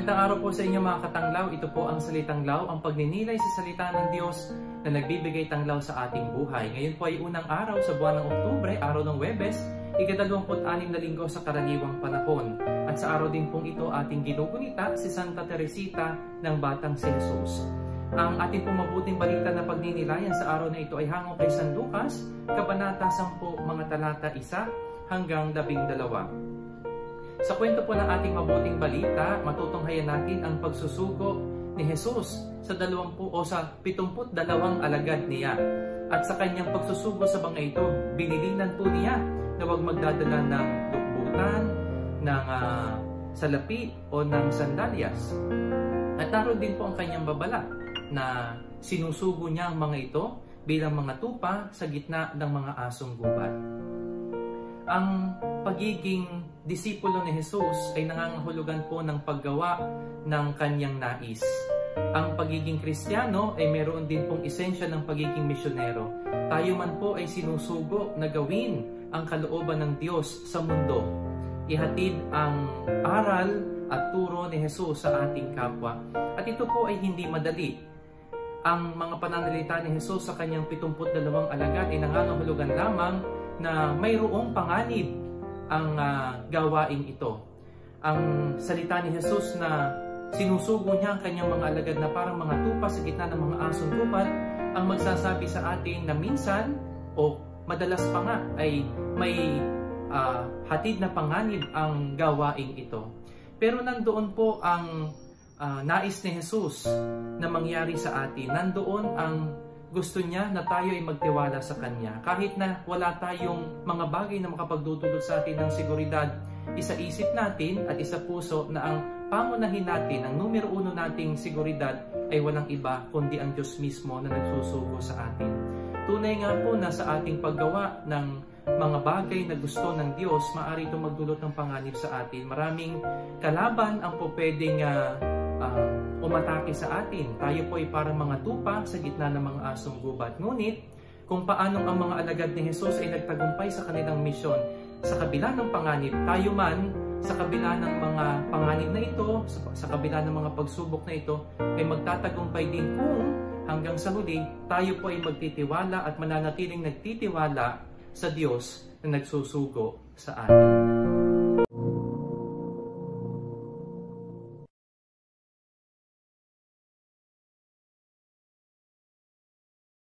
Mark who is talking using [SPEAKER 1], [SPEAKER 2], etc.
[SPEAKER 1] Magandang araw po sa inyo mga katanglaw. Ito po ang Salitang Law, ang pagninilay sa salita ng Diyos na nagbibigay tanglaw sa ating buhay. Ngayon po ay unang araw sa buwan ng Oktubre, araw ng Huwebes, ika-26 na linggo sa karaniwang panahon. At sa araw din pong ito ating ginugunita si Santa Teresita ng Batang si Jesus. Ang ating pong mabuting balita na pagninilayan sa araw na ito ay hango kay San Lucas, Kabanata 10, mga talata 1 hanggang 12. Sa kwento po ng ating mabuting balita, matutunghayan natin ang pagsusugo ni Jesus sa 72 alagad niya. At sa kanyang pagsusugo sa mga ito, binilinan po niya na huwag magdadala ng lukbutan, ng salapi o ng sandalyas. At naroon din po ang kanyang babala na sinusugo niya ang mga ito bilang mga tupa sa gitna ng mga asong gubat. Ang pagiging disipulo ni Jesus ay nangangahulugan po ng paggawa ng kanyang nais. Ang pagiging Kristiyano ay meron din pong esensya ng pagiging misyonero. Tayo man po ay sinusugo na gawin ang kalooban ng Diyos sa mundo. Ihatid ang aral at turo ni Jesus sa ating kapwa. At ito po ay hindi madali. Ang mga pananalita ni Jesus sa kanyang 72 alagad ay nangangahulugan lamang na mayroong panganib ang gawain ito. Ang salita ni Jesus na sinusugo niya ang kanyang mga alagad na parang mga tupa sa gitna ng mga asong gubat ang magsasabi sa atin na minsan o madalas pa nga ay may hatid na panganib ang gawain ito. Pero nandoon po ang nais ni Jesus na mangyari sa atin. Nandoon ang gusto niya na tayo ay magtiwala sa Kanya. Kahit na wala tayong mga bagay na makapagdudulot sa atin ng seguridad, isa-isip natin at isa-puso na ang pangunahin natin, ang numero 1 nating seguridad ay walang iba kundi ang Diyos mismo na nagsusugo sa atin. Tunay nga po na sa ating paggawa ng mga bagay na gusto ng Diyos, maaari itong magdulot ng panganib sa atin. Maraming kalaban ang po pwedeng umatake sa atin. Tayo po ay parang mga tupa sa gitna ng mga asong gubat. Ngunit, kung paanong ang mga alagad ni Jesus ay nagtagumpay sa kanilang misyon sa kabila ng panganib, tayo man sa kabila ng mga panganib na ito, sa kabila ng mga pagsubok na ito, ay magtatagumpay din kung hanggang sa huli, tayo po ay magtitiwala at mananatiling nagtitiwala sa Diyos na nagsusugo sa atin.